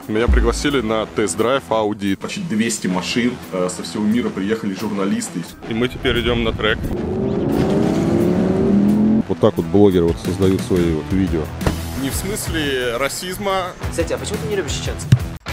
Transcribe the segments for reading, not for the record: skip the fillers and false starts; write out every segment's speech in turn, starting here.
Меня пригласили на тест-драйв Audi. Почти 200 машин, со всего мира приехали журналисты. И мы теперь идем на трек. Вот так вот блогеры вот создают свои вот видео. Не в смысле расизма. Кстати, а почему ты не любишь чеченцев?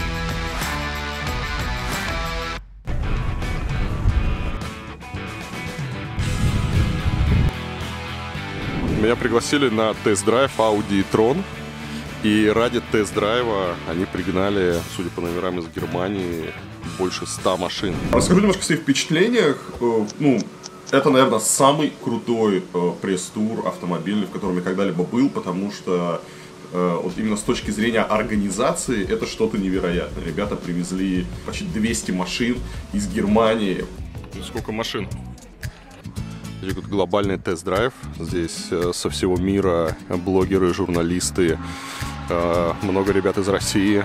Меня пригласили на тест-драйв Audi e-tron. И ради тест-драйва они пригнали, судя по номерам из Германии, больше 100 машин. Расскажу немножко о своих впечатлениях. Это, наверное, самый крутой пресс-тур автомобильный, в котором я когда-либо был, потому что вот именно с точки зрения организации это что-то невероятное. Ребята привезли почти 200 машин из Германии. Сколько машин? Глобальный тест-драйв. Здесь со всего мира блогеры, журналисты, много ребят из России.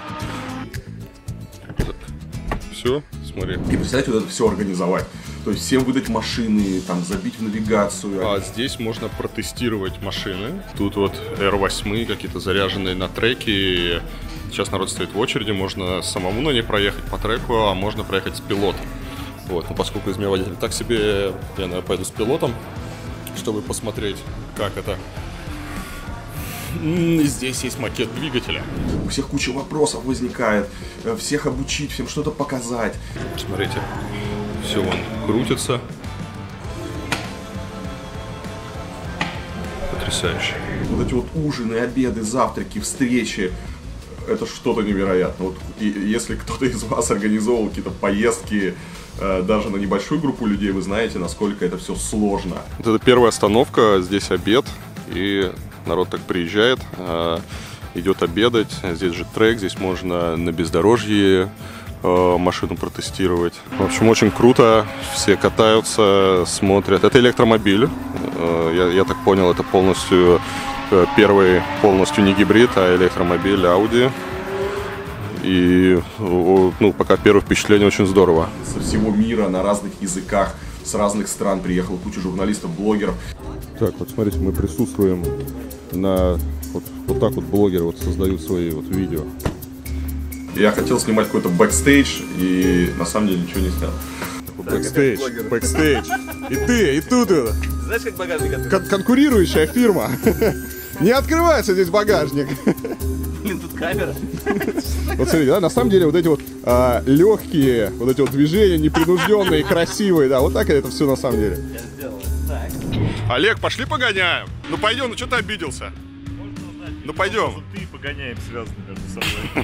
Все, смотри. И представляете, вот это все организовать. То есть всем выдать машины, там, забить в навигацию. А здесь можно протестировать машины. Тут вот R8 какие-то заряженные на треке. Сейчас народ стоит в очереди, можно самому на ней проехать по треку, а можно проехать с пилотом. Вот, но поскольку из меня водитель так себе, я, наверное, пойду с пилотом, чтобы посмотреть, как это. Здесь есть макет двигателя. У всех куча вопросов возникает, всех обучить, всем что-то показать. Смотрите, все вон крутится. Потрясающе. Вот эти вот ужины, обеды, завтраки, встречи. Это что-то невероятное. Вот, и если кто-то из вас организовал какие-то поездки даже на небольшую группу людей, вы знаете, насколько это все сложно. Вот это первая остановка, здесь обед, и народ так приезжает, идет обедать. Здесь же трек, здесь можно на бездорожье машину протестировать. В общем, очень круто, все катаются, смотрят. Это электромобиль, я так понял, это полностью первый, полностью не гибрид, а электромобиль Audi. И, пока первое впечатление очень здорово. Со всего мира, на разных языках, с разных стран приехала куча журналистов, блогеров. Так, вот смотрите, мы присутствуем на... Вот так вот блогеры вот создают свои вот видео. Я хотел снимать какой-то бэкстейдж, и на самом деле ничего не снял. Бэкстейдж. И ты, и тут это. Знаешь, как багажник открывается? Конкурирующая фирма. Не открывается здесь багажник. Блин, тут камера. Вот смотрите, да, на самом деле вот эти вот легкие, вот эти вот движения, непринужденные, красивые, да, вот так это все на самом деле. Я сделал. Так. Олег, пошли погоняем. Ну пойдем, ну что ты обиделся? Ну пойдем. Ты и погоняем связаны между собой.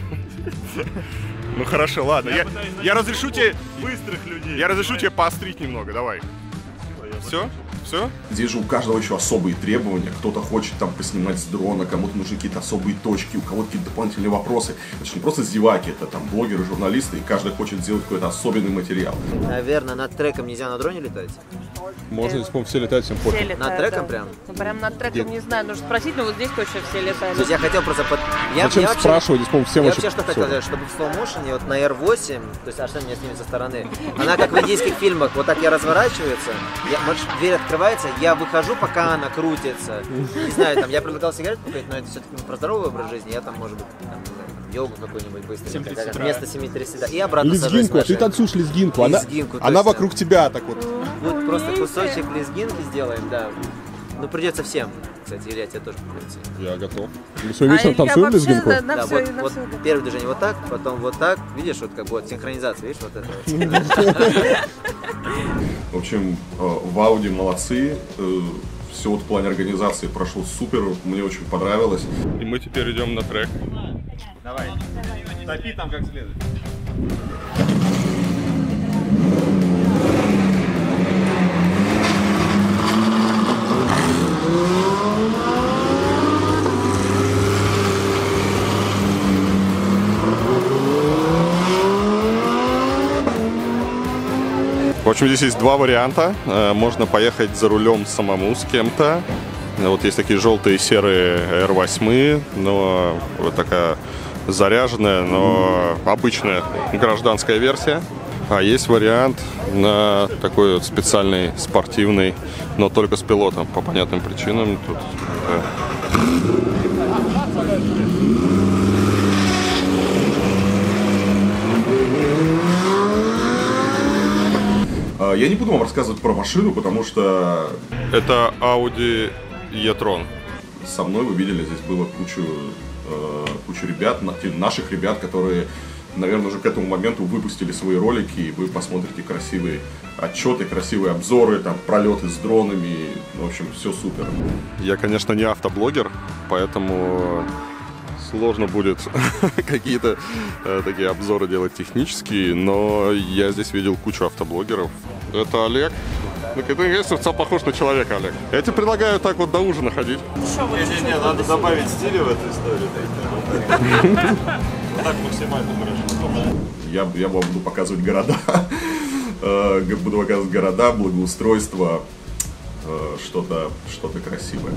Ну хорошо, ладно. Я разрешу тебе. Быстрых людей. Я разрешу тебе поострить немного, давай. Все? Все? Здесь же у каждого еще особые требования. Кто-то хочет там поснимать с дрона, кому-то нужны какие-то особые точки, у кого-то какие-то дополнительные вопросы. Это же не просто зеваки, это там блогеры, журналисты, и каждый хочет сделать какой-то особенный материал. Наверное, над треком нельзя на дроне летать? Можно здесь, по-моему, все летать, всем Все пофиг. летают, Над треком да. прям? Ну, прям над треком, не знаю, нужно спросить, но вот здесь точно все летают. То есть я хотел просто... Зачем спрашивать, здесь, по-моему, всем Я очень... вообще что хотел сказать, чтобы в слоу-моушене, вот на R8, то есть Арсен меня снимет со стороны, она как в индийских фильмах, вот так я разворачивается, дверь открывается, я выхожу, пока она крутится. Не знаю, там, я предлагал сигарету покурить, но это все-таки про здоровый образ жизни, я там, может быть, там, не знаю, йогу какую-нибудь быстренько, вместо 7:30, да, и обратно сажусь в Лезгинку, машину. ты танцуешь лезгинку, Лезгинку, она точно. вокруг тебя так вот. Вот просто кусочек лезгинки сделаем, да. Ну, придется всем, кстати, Илья, тебе тоже придется. Я готов. Мы сегодня вечером танцуем лезгинку? на Да, все, вот первое движение вот так, потом вот так, видишь, вот как бы вот синхронизация, видишь, вот это вот. В общем, в Audi молодцы. Все вот в плане организации прошло супер, мне очень понравилось. И мы теперь идем на трек. Давай. Топи там как следует. В общем, здесь есть два варианта. Можно поехать за рулем самому с кем-то. Вот есть такие желтые и серые R8, но вот такая заряженная, но обычная гражданская версия. А есть вариант на такой вот специальный, спортивный, но только с пилотом, по понятным причинам. Тут, Я не буду вам рассказывать про машину, потому что Это Audi e-tron. со мной вы видели, здесь было кучу ребят, наших ребят, которые, наверное, уже к этому моменту выпустили свои ролики, и вы посмотрите красивые отчеты, красивые обзоры, там, пролеты с дронами, в общем, все супер. Я, конечно, не автоблогер, поэтому сложно будет какие-то такие обзоры делать технические, но я здесь видел кучу автоблогеров. Это Олег. Ну, ты, конечно, стал похож на человека, Олег. Я тебе предлагаю так вот до ужина ходить. Не, надо добавить стиля в эту историю. Вот так максимально хорошо. Я вам буду показывать города, благоустройство, что-то красивое.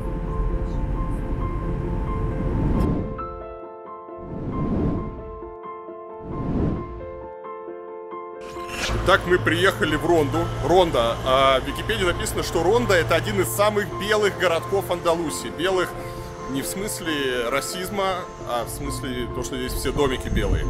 Так, мы приехали в Ронду. Ронда. В Википедии написано, что Ронда — это один из самых белых городков Андалусии. Белых не в смысле расизма, а в смысле то, что здесь все домики белые.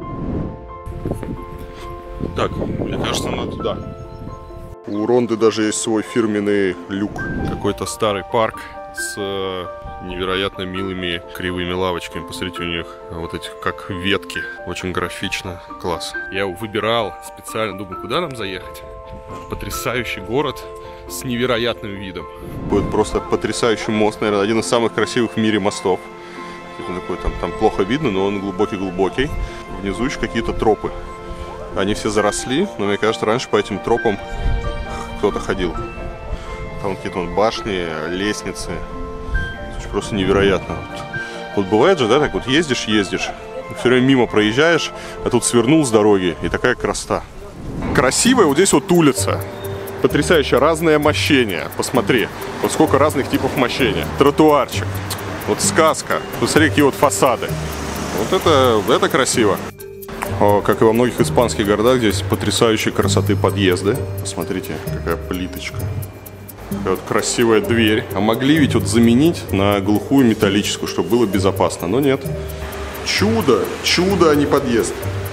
Так, мне кажется, надо туда. У Ронды даже есть свой фирменный люк. Какой-то старый парк с невероятно милыми кривыми лавочками. Посмотрите, у них вот эти как ветки. Очень графично. Класс. Я выбирал специально, думаю, куда нам заехать. Потрясающий город с невероятным видом. Будет просто потрясающий мост, наверное, один из самых красивых в мире мостов. Это такой, там плохо видно, но он глубокий-глубокий. Внизу еще какие-то тропы. Они все заросли, но мне кажется, раньше по этим тропам кто-то ходил. Там какие-то башни, лестницы. Это просто невероятно. Вот бывает же, да, так вот ездишь, все время мимо проезжаешь, а тут свернул с дороги, и такая красота. Красивая вот здесь вот улица. Потрясающе, разное мощение. Посмотри, вот сколько разных типов мощения. Тротуарчик, вот сказка. Посмотри, какие вот фасады. Вот это красиво. Как и во многих испанских городах, здесь потрясающей красоты подъезды. Посмотрите, какая плиточка. Такая вот красивая дверь. А могли ведь вот заменить на глухую металлическую, чтобы было безопасно, но нет. Чудо, а не подъезд.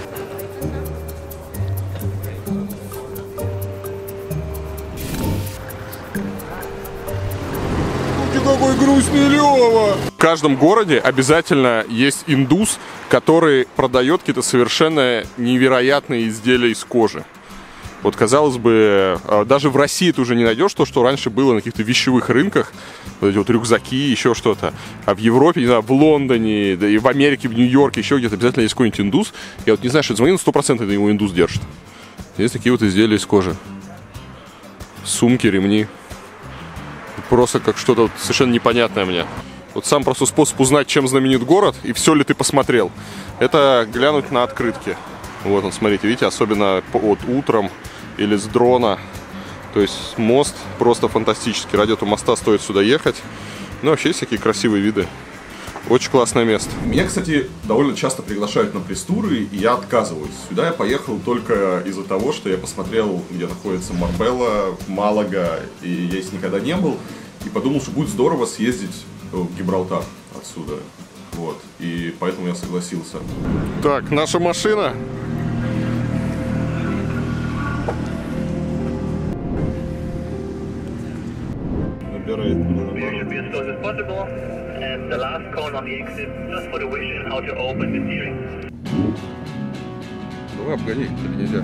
Какой грустный Лёва! В каждом городе обязательно есть индус, который продает какие-то совершенно невероятные изделия из кожи. Вот, казалось бы, даже в России ты уже не найдешь то, что раньше было на каких-то вещевых рынках. Вот эти вот рюкзаки, еще что-то. А в Европе, не знаю, в Лондоне, да и в Америке, в Нью-Йорке, еще где-то обязательно есть какой-нибудь индус. Я вот не знаю, что это звонит, 100% это его индус держит. Есть такие вот изделия из кожи. Сумки, ремни. Просто как что-то вот совершенно непонятное мне. Вот сам просто способ узнать, чем знаменит город и все ли ты посмотрел, это глянуть на открытки. Вот он, смотрите, видите, особенно вот утром или с дрона. То есть мост просто фантастический. Ради этого моста стоит сюда ехать. Ну, вообще есть всякие красивые виды. Очень классное место. Меня, кстати, довольно часто приглашают на пресс-туры, и я отказываюсь. Сюда я поехал только из-за того, что я посмотрел, где находится Марбелла, Малага, и я здесь никогда не был. И подумал, что будет здорово съездить в Гибралтар отсюда. Вот. И поэтому я согласился. Так, наша машина. Набирает наоборот. Ну, обгони, или нельзя?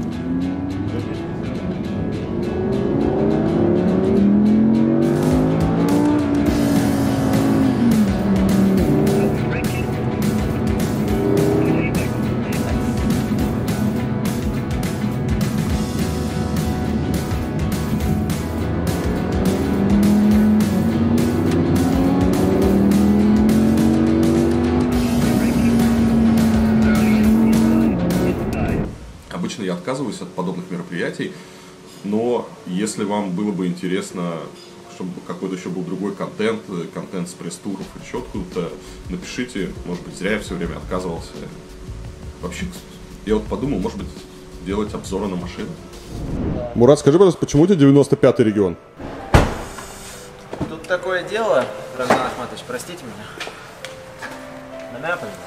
Обычно я отказываюсь от подобных мероприятий, но если вам было бы интересно, чтобы какой-то еще был другой контент с пресс-туров, еще откуда-то, напишите, может быть, зря я все время отказывался. Вообще, я вот подумал, может быть, делать обзоры на машины. Мурат, скажи, пожалуйста, почему у тебя 95-й регион? Тут такое дело, Рамзан Ахматович, простите меня. Намяпали.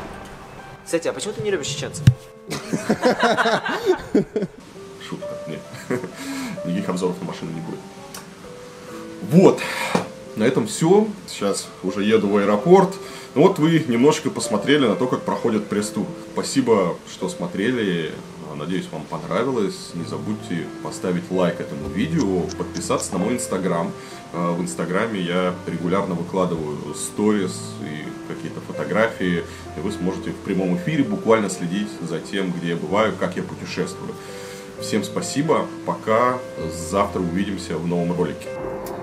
Кстати, а почему ты не любишь чеченцев? Шутка, нет. Никаких обзоров на машину не будет. Вот. На этом все. Сейчас уже еду в аэропорт. Ну вот вы немножко посмотрели на то, как проходит пресс-тур. Спасибо, что смотрели. Надеюсь, вам понравилось. Не забудьте поставить лайк этому видео, подписаться на мой инстаграм. В инстаграме я регулярно выкладываю сторис и какие-то фотографии. И вы сможете в прямом эфире буквально следить за тем, где я бываю, как я путешествую. Всем спасибо. Пока. Завтра увидимся в новом ролике.